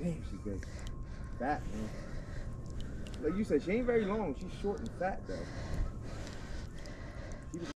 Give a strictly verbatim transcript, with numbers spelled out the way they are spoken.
Damn, she good. Fat, man. Like you said, she ain't very long. She's short and fat, though.